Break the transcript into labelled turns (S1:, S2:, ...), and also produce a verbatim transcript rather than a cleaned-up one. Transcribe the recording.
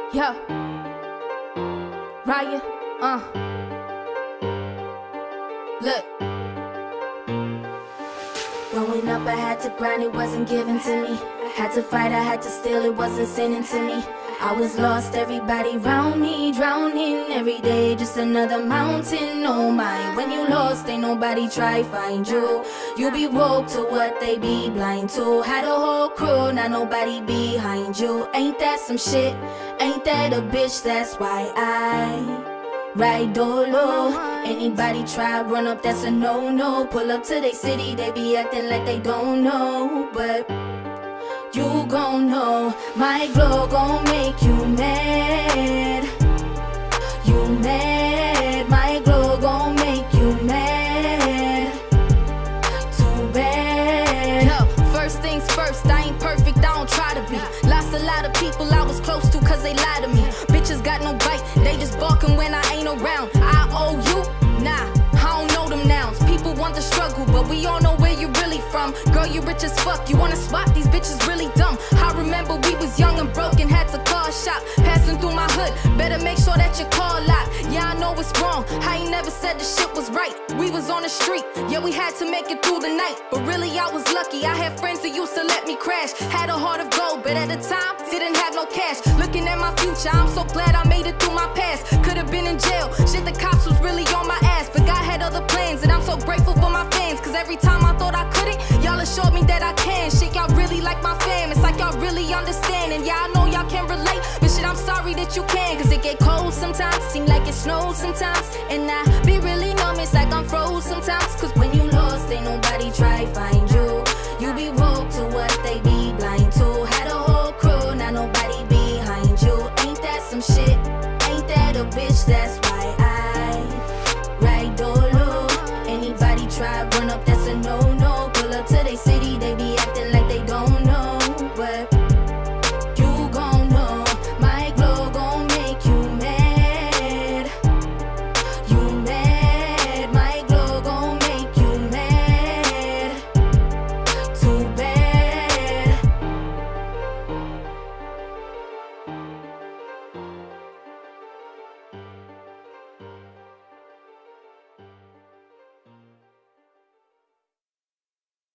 S1: Yo, Raya, uh, look. Growing up, I had to grind, it wasn't given to me. Had to fight, I had to steal, it wasn't sending to me. I was lost, everybody round me, drowning every day, just another mountain, oh my. When you lost, ain't nobody try find you. You be woke to what they be blind to. Had a whole crew, not nobody behind you. Ain't that some shit? Ain't that a bitch? That's why I ride dolo. Anybody try run up, that's a no-no. Pull up to they city, they be acting like they don't know, but you gon' know. My glow gon' make you mad. You mad. My glow gon' make you mad. Too bad. Yo, first things first, I ain't perfect, I don't try to be. Lost a lot of people I was close to cause they lied to me. Bitches got no bite, they just barking when I ain't around. I owe you? Nah, I don't know them nouns. People want the struggle, but we all know where you really from. Girl, you rich as fuck, you wanna swap? These bitches really dumb. I remember we was young and broke and had to call shop. Passing through my hood, better make sure that your car locked. Yeah, I know it's wrong, I ain't never said the shit was right. We was on the street, yeah, we had to make it through the night. But really I was lucky, I had friends that used to let me crash. Had a heart of gold, but at the time, didn't have no cash. Looking at my future, I'm so glad I made it through my past. Could've been in jail, shit, the cops was really on my ass. But God had other plans, and I'm so grateful for my fans. Cause every time I thought I couldn't, y'all assured me that I can. Shit, y'all really like my fam, it's like y'all really understand. And yeah, I know y'all can relate, but shit, I'm sorry that you can. Cause it get cold sometimes, seem like it snows sometimes. And I be really numb, it's like I'm froze sometimes. Cause when you lost, ain't nobody try find you. You be woke to what they be blind to. Had a whole crew, not nobody behind you. Ain't that some shit? Ain't that a bitch? That's why I ride dolo. Anybody try run up, that's a no-no. Pull up to they city, they